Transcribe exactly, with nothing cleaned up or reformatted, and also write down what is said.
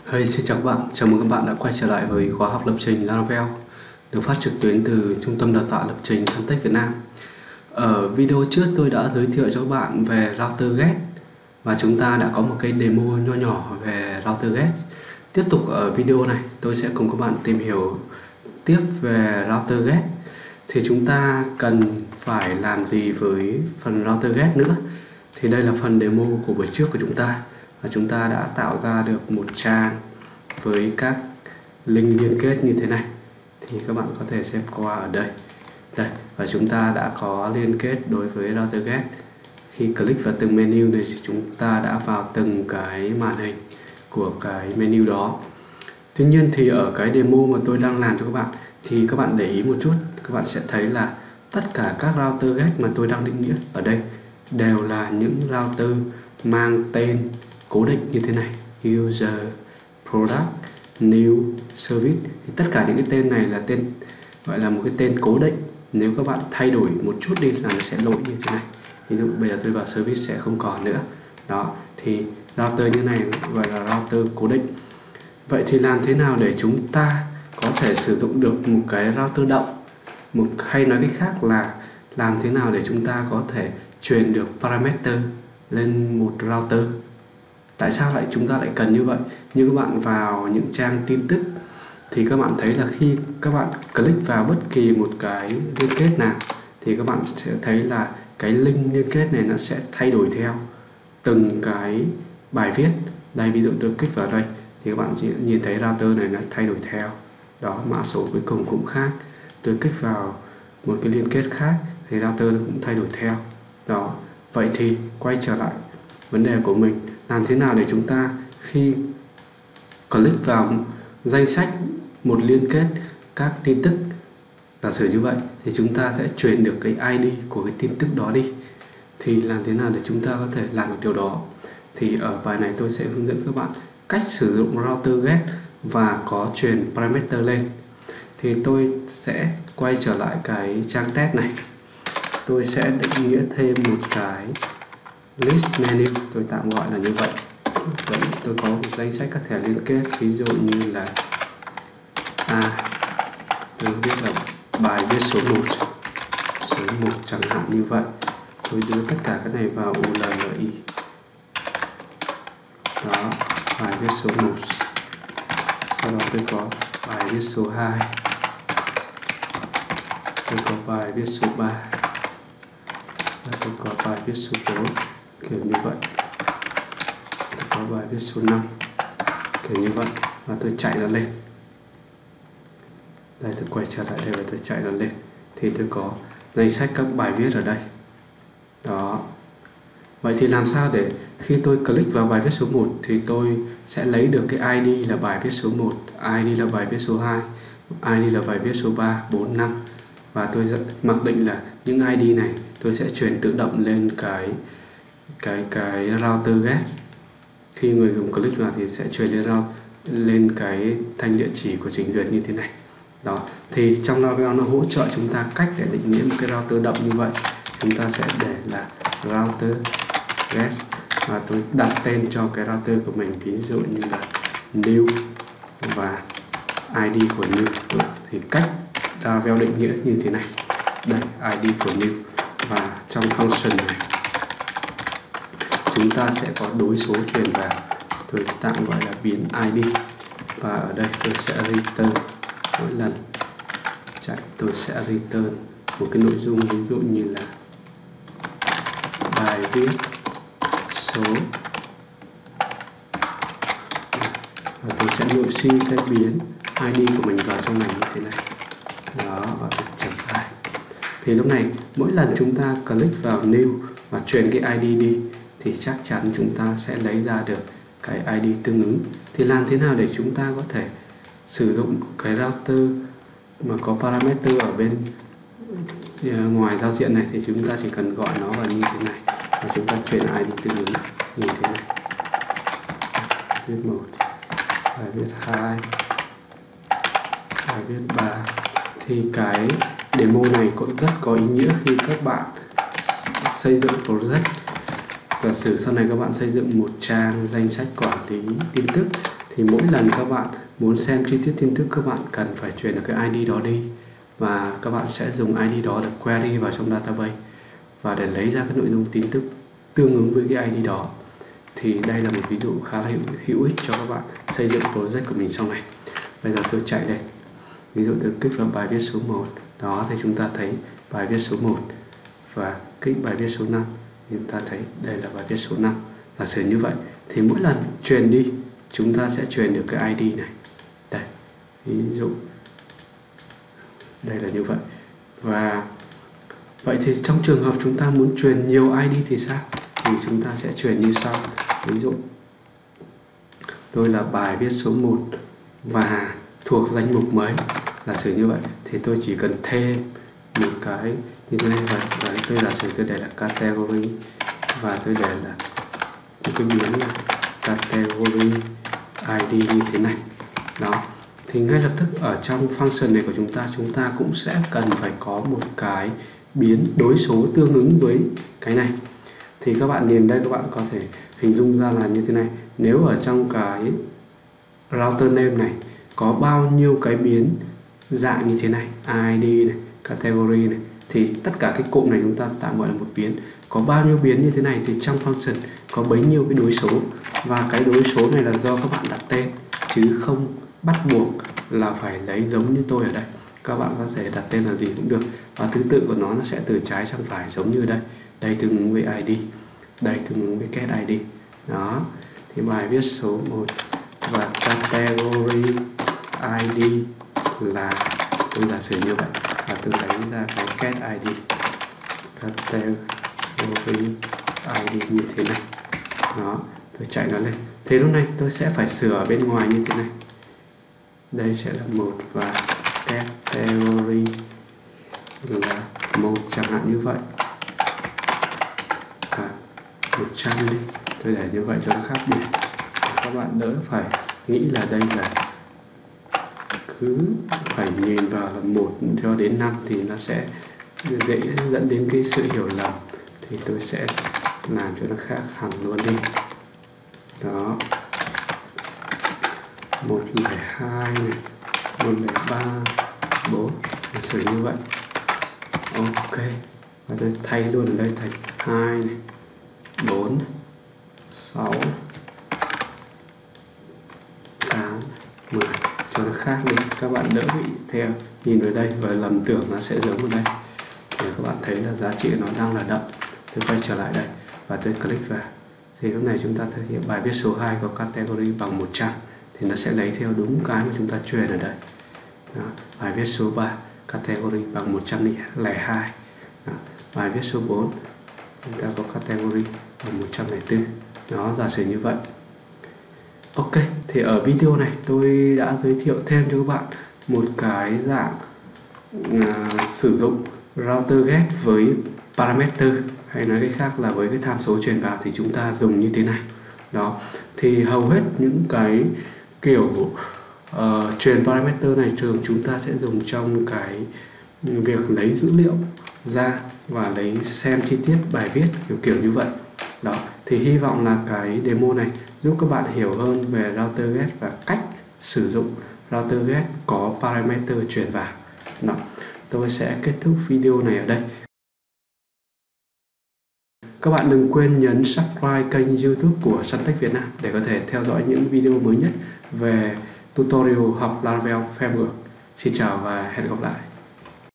Hey, xin chào các bạn, chào mừng các bạn đã quay trở lại với khóa học lập trình Laravel được phát trực tuyến từ Trung tâm Đào tạo Lập trình Samtech Việt Nam. Ở video trước tôi đã giới thiệu cho các bạn về router get và chúng ta đã có một cái demo nho nhỏ về router get. Tiếp tục ở video này tôi sẽ cùng các bạn tìm hiểu tiếp về router get. Thì chúng ta cần phải làm gì với phần router get nữa? Thì đây là phần demo của buổi trước của chúng ta. Và chúng ta đã tạo ra được một trang với các link liên kết như thế này, thì các bạn có thể xem qua ở đây. Đây, và chúng ta đã có liên kết đối với router get. Khi click vào từng menu này thì chúng ta đã vào từng cái màn hình của cái menu đó. Tuy nhiên thì ở cái demo mà tôi đang làm cho các bạn thì các bạn để ý một chút, các bạn sẽ thấy là tất cả các router get mà tôi đang định nghĩa ở đây đều là những router mang tên cố định như thế này: user, product, new, service. Thì tất cả những cái tên này là tên gọi là một cái tên cố định. Nếu các bạn thay đổi một chút đi là nó sẽ lỗi như thế này. Ví dụ bây giờ tôi vào service sẽ không còn nữa. Đó, thì router như này gọi là router cố định. Vậy thì làm thế nào để chúng ta có thể sử dụng được một cái router động? Một hay nói cách khác là làm thế nào để chúng ta có thể truyền được parameter lên một router? Tại sao lại chúng ta lại cần như vậy? Như các bạn vào những trang tin tức thì các bạn thấy là khi các bạn click vào bất kỳ một cái liên kết nào thì các bạn sẽ thấy là cái link liên kết này nó sẽ thay đổi theo từng cái bài viết. Đây, ví dụ tôi click vào đây thì các bạn chỉ nhìn thấy router này nó thay đổi theo. Đó, mã số cuối cùng cũng khác. Tôi click vào một cái liên kết khác thì router nó cũng thay đổi theo. Đó, vậy thì quay trở lại vấn đề của mình, làm thế nào để chúng ta khi click vào danh sách một liên kết các tin tức, giả sử như vậy, thì chúng ta sẽ truyền được cái i đê của cái tin tức đó đi. Thì làm thế nào để chúng ta có thể làm được điều đó? Thì ở bài này tôi sẽ hướng dẫn các bạn cách sử dụng router get và có truyền parameter lên. Thì tôi sẽ quay trở lại cái trang test này. Tôi sẽ định nghĩa thêm một cái list menu, tôi tạm gọi là như vậy. Vậy tôi có một danh sách các thẻ liên kết, ví dụ như là à, tôi viết là bài viết số một, số một chẳng hạn như vậy. Tôi đưa tất cả cái này vào u lờ lờ i. Đó, bài viết số một. Sau đó tôi có bài viết số hai, tôi có bài viết số ba, và tôi có bài viết số bốn, kiểu như vậy. Tôi có bài viết số năm, kiểu như vậy. Và tôi chạy nó lên. Đây, tôi quay trở lại đây và tôi chạy nó lên. Thì tôi có danh sách các bài viết ở đây. Đó. Vậy thì làm sao để khi tôi click vào bài viết số một thì tôi sẽ lấy được cái i đê là bài viết số một, i đê là bài viết số hai, i đê là bài viết số ba, bốn, năm. Và tôi mặc định là những i đê này tôi sẽ truyền tự động lên cái cái cái router get. Khi người dùng click vào thì sẽ truyền lên lên cái thanh địa chỉ của trình duyệt như thế này. Đó, thì trong Laravel nó hỗ trợ chúng ta cách để định nghĩa một cái router động như vậy. Chúng ta sẽ để là router get và tôi đặt tên cho cái router của mình, ví dụ như là new và i đê của new. Thì cách Laravel định nghĩa như thế này. Đây, i đê của new, và trong function này chúng ta sẽ có đối số truyền vào, tôi tạm gọi là biến i đê. Và ở đây tôi sẽ return mỗi lần chạy, tôi sẽ return một cái nội dung, ví dụ như là bài viết số, và tôi sẽ nội suy cái biến i đê của mình vào trong này như thế này. Đó, và tôi chấm hai. Thì lúc này mỗi lần chúng ta click vào new và truyền cái i đê đi thì chắc chắn chúng ta sẽ lấy ra được cái i đê tương ứng. Thì làm thế nào để chúng ta có thể sử dụng cái router mà có parameter ở bên ngoài giao diện này? Thì chúng ta chỉ cần gọi nó vào như thế này và chúng ta truyền i đê tương ứng như thế này. Viết một, bài viết hai, bài viết ba. Thì cái demo này cũng rất có ý nghĩa khi các bạn xây dựng project. Giả sử sau này các bạn xây dựng một trang danh sách quản lý tin tức thì mỗi lần các bạn muốn xem chi tiết tin tức, các bạn cần phải truyền được cái i đê đó đi, và các bạn sẽ dùng i đê đó để query vào trong database và để lấy ra cái nội dung tin tức tương ứng với cái i đê đó. Thì đây là một ví dụ khá là hữu, hữu ích cho các bạn xây dựng project của mình sau này. Bây giờ tôi chạy lên, ví dụ tôi kích vào bài viết số một đó, thì chúng ta thấy bài viết số một, và kích bài viết số năm, chúng ta thấy đây là bài viết số năm. Giả sử như vậy thì mỗi lần truyền đi chúng ta sẽ truyền được cái i đê này. Đây, ví dụ đây là như vậy. Và vậy thì trong trường hợp chúng ta muốn truyền nhiều i đê thì sao? Thì chúng ta sẽ truyền như sau. Ví dụ tôi là bài viết số một và thuộc danh mục mới, giả sử như vậy, thì tôi chỉ cần thêm một cái như thế này, và đấy, tôi giả sử tôi để là category, và tôi để là một cái biến là category i đê như thế này đó. Thì ngay lập tức ở trong function này của chúng ta chúng ta cũng sẽ cần phải có một cái biến đối số tương ứng với cái này. Thì các bạn nhìn đây, các bạn có thể hình dung ra là như thế này. Nếu ở trong cái router name này có bao nhiêu cái biến dạng như thế này, i đê này, category này, thì tất cả cái cụm này chúng ta tạm gọi là một biến. Có bao nhiêu biến như thế này thì trong function có bấy nhiêu cái đối số, và cái đối số này là do các bạn đặt tên, chứ không bắt buộc là phải lấy giống như tôi ở đây. Các bạn có thể đặt tên là gì cũng được, và thứ tự của nó nó sẽ từ trái sang phải giống như đây. Đây tương ứng với i đê, đây tương ứng với get i đê đó. Thì bài viết số một và category i đê là, tôi giả sử như vậy, và tôi lấy ra cái get i đê, category i đê như thế này đó. Tôi chạy nó lên, thế lúc này tôi sẽ phải sửa ở bên ngoài như thế này. Đây sẽ là một và category là một chẳng hạn như vậy, à, một trăm đi, tôi để như vậy cho nó khác biệt. Các bạn đỡ phải nghĩ là đây là cứ phải nhìn vào là một cho đến năm thì nó sẽ dễ dẫn đến cái sự hiểu lầm. Thì tôi sẽ làm cho nó khác hẳn luôn đi đó. Một lẻ hai này, một lẻ ba, bốn, giả sử như vậy. Ok, và tôi thay luôn ở đây thành hai này, bốn, sáu, tám, mười cho nó khác đi. Các bạn đỡ bị theo nhìn vào đây và lầm tưởng nó sẽ giống ở đây. Để các bạn thấy là giá trị nó đang là đậm. Tôi quay trở lại đây và tôi click vào. Thì lúc này chúng ta thực hiện bài viết số hai có category bằng một trăm, thì nó sẽ lấy theo đúng cái mà chúng ta truyền ở đây đó. Bài viết số ba category bằng một trăm lẻ hai đó. Bài viết số bốn chúng ta có category bằng một trăm lẻ bốn đó, giả sử như vậy. Ok, thì ở video này tôi đã giới thiệu thêm cho các bạn một cái dạng uh, sử dụng router get với parameter, hay nói cách khác là với cái tham số truyền vào thì chúng ta dùng như thế này đó. Thì hầu hết những cái kiểu uh, truyền parameter này thường chúng ta sẽ dùng trong cái việc lấy dữ liệu ra và lấy xem chi tiết bài viết kiểu kiểu như vậy đó. Thì hy vọng là cái demo này giúp các bạn hiểu hơn về router get và cách sử dụng router get có parameter truyền vào đó. Tôi sẽ kết thúc video này ở đây. Các bạn đừng quên nhấn subscribe kênh YouTube của Suntech Việt Nam để có thể theo dõi những video mới nhất về tutorial học Laravel Framework. Xin chào và hẹn gặp lại.